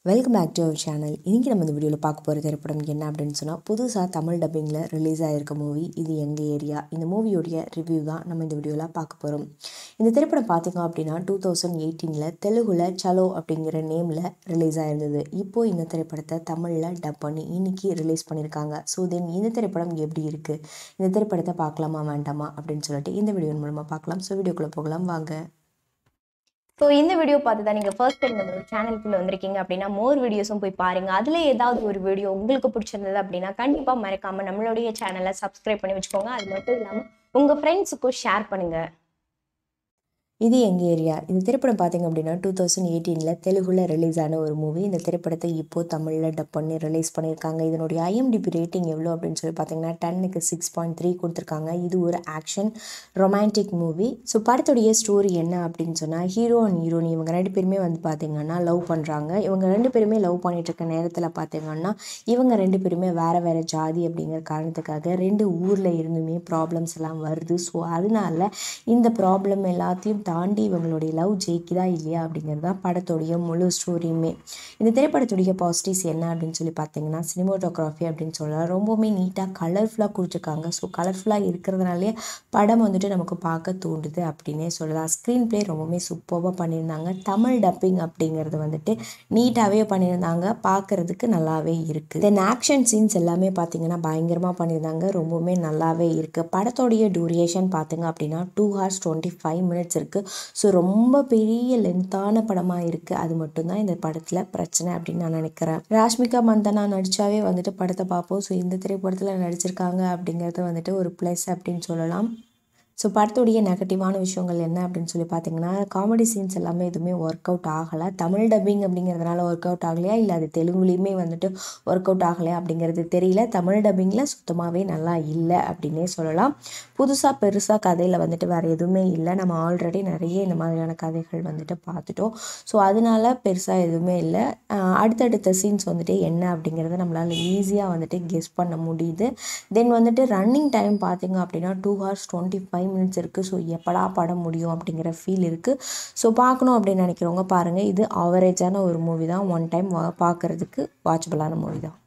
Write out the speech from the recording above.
Welcome back to our channel. இன்றைக்கி நம்ம இந்த வீடியோவில் பார்க்க போகிற திரைப்படம் என்ன அப்படின்னு சொன்னால், புதுசாக தமிழ் டப்பிங்கில் ரிலீஸ் ஆகிருக்க மூவி இது எங்கள் ஏரியா. இந்த மூவியோடைய ரிவ்யூ தான் நம்ம இந்த வீடியோவில் பார்க்க போகிறோம். இந்த திரைப்படம் பார்த்திங்க அப்படின்னா 2018 தெலுங்குல சலோ அப்படிங்கிற நேமில் ரிலீஸ் ஆகிருந்தது. இப்போது இந்த திரைப்படத்தை தமிழில் டப் பண்ணி இன்றைக்கி ரிலீஸ் பண்ணியிருக்காங்க. ஸோ தென் இந்த திரைப்படம் எப்படி இருக்குது, இந்த திரைப்படத்தை பார்க்கலாமா வேண்டாமா அப்படின்னு சொல்லிட்டு இந்த வீடியோ மூலமாக பார்க்கலாம். ஸோ வீடியோக்குள்ளே போகலாம் வாங்க. ஸோ இந்த வீடியோ பார்த்து தான் நீங்கள் ஃபர்ஸ்ட் டைம் நம்மளோட சேனலுக்குள்ளே வந்திருக்கீங்க அப்படின்னா மோர் வீடியோஸும் போய் பாருங்கள். அதில் ஏதாவது ஒரு வீடியோ உங்களுக்கு பிடிச்சிருந்தது அப்படின்னா கண்டிப்பாக மறக்காமல் நம்மளுடைய சேனலை சப்ஸ்கிரைப் பண்ணி வச்சுக்கோங்க. அது மட்டும் இல்லாமல் உங்கள் ஃப்ரெண்ட்ஸுக்கும் ஷேர் பண்ணுங்கள். இது எங்கள் ஏரியா. இந்த திரைப்படம் பார்த்திங்க அப்படின்னா 2018 தெலுங்குல ரிலீஸ் ஆன ஒரு மூவி. இந்த திரைப்படத்தை இப்போது தமிழில் டப் பண்ணி ரிலீஸ் பண்ணியிருக்காங்க. இதனுடைய ஐஎம்டிபி ரேட்டிங் எவ்வளோ அப்படின்னு சொல்லி பார்த்தீங்கன்னா 10க்கு 6.3 கொடுத்துருக்காங்க. இது ஒரு ஆக்ஷன் ரொமான்டிக் மூவி. ஸோ படத்துடைய ஸ்டோரி என்ன அப்படின்னு சொன்னால், ஹீரோ அண்ட் ஹீரோயின் இவங்க ரெண்டு பேருமே பார்த்திங்கன்னா லவ் பண்ணுறாங்க. இவங்க ரெண்டு பேருமே லவ் பண்ணிட்டு இருக்க நேரத்தில் பார்த்திங்கன்னா இவங்க ரெண்டு பேருமே வேறு வேறு ஜாதி அப்படிங்கிற காரணத்துக்காக ரெண்டு ஊரில் இருந்துமே ப்ராப்ளம்ஸ் எல்லாம் வருது. ஸோ அதனால இந்த ப்ராப்ளம் எல்லாத்தையும் தாண்டி இவங்களுடைய லவ் ஜெயிக்குதா இல்லையா அப்படிங்கிறது தான் படத்துடைய முழு ஸ்டோரியுமே. இந்த திரைப்படத்துடைய பாசிட்டிவ்ஸ் என்ன அப்படின்னு சொல்லி பார்த்தீங்கன்னா, சினிமோட்டோகிராஃபி அப்படின்னு சொல்லலாம். ரொம்பவுமே நீட்டாக கலர்ஃபுல்லாக கொடுத்துருக்காங்க. ஸோ கலர்ஃபுல்லாக இருக்கிறதுனாலே படம் நமக்கு பார்க்க தூண்டுது அப்படின்னே சொல்லலாம். ஸ்க்ரீன் பிளே ரொம்பவுமே சூப்பராக பண்ணியிருந்தாங்க. தமிழ் டப்பிங் அப்படிங்கிறது நீட்டாகவே பண்ணியிருந்தாங்க. பார்க்குறதுக்கு நல்லாவே இருக்குது. தென் ஆக்ஷன் சீன்ஸ் எல்லாமே பார்த்தீங்கன்னா பயங்கரமாக பண்ணியிருந்தாங்க. ரொம்பவுமே நல்லாவே இருக்குது. படத்தோடைய டூரேஷன் பார்த்தீங்க அப்படின்னா 2 hours 25 minutes இருக்குது. ஸோ ரொம்ப பெரிய லென்த்தான படமாக இருக்குது. அது மட்டும்தான் இந்த படத்தில் பிரச்சனை அப்படின்னு நான் நினைக்கிறேன். ராஷ்மிகா மந்தனா நடித்தாவே படத்தை பார்ப்போம். ஸோ இந்த திரைப்படத்தில் நடிச்சிருக்காங்க அப்படிங்கிறது ஒரு ப்ளஸ் அப்படின்னு சொல்லலாம். ஸோ படத்துடைய நெகட்டிவான விஷயங்கள் என்ன அப்படின்னு சொல்லி பார்த்தீங்கன்னா, காமெடி சீன்ஸ் எல்லாமே எதுவுமே ஒர்க் அவுட் ஆகலை. தமிழ் டப்பிங் அப்படிங்கிறதுனால ஒர்க் அவுட் ஆகலையா இல்லை அது தெலுங்குலேயுமே ஒர்க் அவுட் ஆகலையா அப்படிங்கிறது தெரியல. தமிழ் டப்பிங்கில் சுத்தமாகவே நல்லா இல்லை அப்படின்னே சொல்லலாம். புதுசாக பெருசாக கதையில் வேறு எதுவுமே இல்லை. நம்ம ஆல்ரெடி நிறைய இந்த மாதிரியான கதைகள் பார்த்துட்டோம். ஸோ அதனால பெருசாக எதுவுமே இல்லை. அடுத்தடுத்த சீன்ஸ் என்ன அப்படிங்கிறத நம்மளால் ஈஸியாக கெஸ் பண்ண முடியுது. தென் ரன்னிங் டைம் பார்த்திங்க அப்படின்னா 2 hours 25 minutes இருக்குது. ஸோ எப்படா படம் முடியும் அப்படிங்கிற ஃபீல் இருக்குது. ஸோ பார்க்கணும் அப்படின்னு நினைக்கிறவங்க பாருங்கள். இது ஆவரேஜான ஒரு மூவி தான். ஒன் டைம் பார்க்குறதுக்கு வாட்சபிளான மூவி தான்.